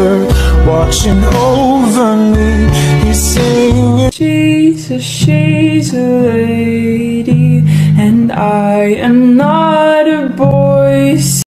her watching over me. He's singing, she's a lady, and I am not a boy.